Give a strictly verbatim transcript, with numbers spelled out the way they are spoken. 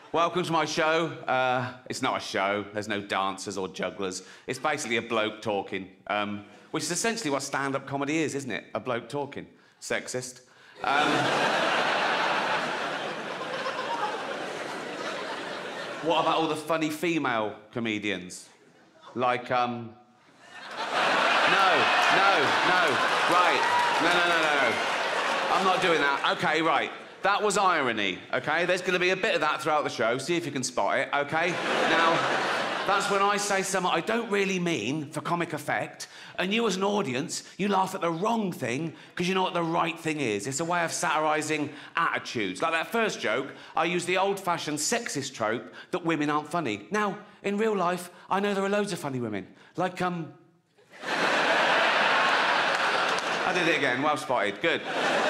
Welcome to my show. Uh, it's not a show. There's no dancers or jugglers. It's basically a bloke talking, um, which is essentially what stand-up comedy is, isn't it? A bloke talking. Sexist. Um, what about all the funny female comedians? Like, um... No, no, no. Right. No, no, no, no, no. I'm not doing that. OK, right. That was irony, OK? There's going to be a bit of that throughout the show. See if you can spot it, OK? Now, that's when I say something I don't really mean for comic effect, and you as an audience, you laugh at the wrong thing because you know what the right thing is. It's a way of satirising attitudes. Like that first joke, I used the old-fashioned sexist trope that women aren't funny. Now, in real life, I know there are loads of funny women. Like, um... I did it again. Well spotted. Good.